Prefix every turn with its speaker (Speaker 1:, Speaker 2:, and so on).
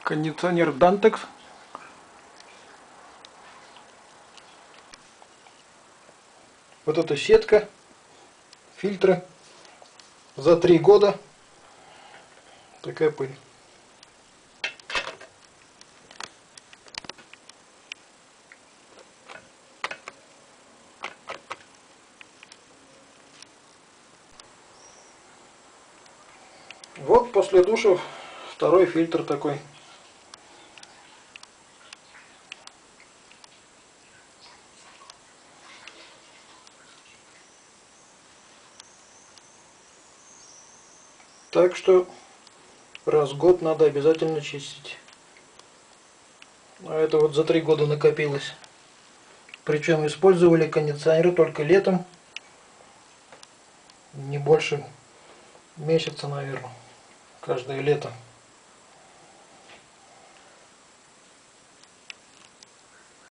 Speaker 1: Кондиционер Dantex. Вот эта сетка, фильтры. За 3 года такая пыль. Вот после душа второй фильтр такой. Так что раз в год надо обязательно чистить. А это вот за 3 года накопилось. Причем использовали кондиционеры только летом. Не больше месяца, наверное. Каждое лето.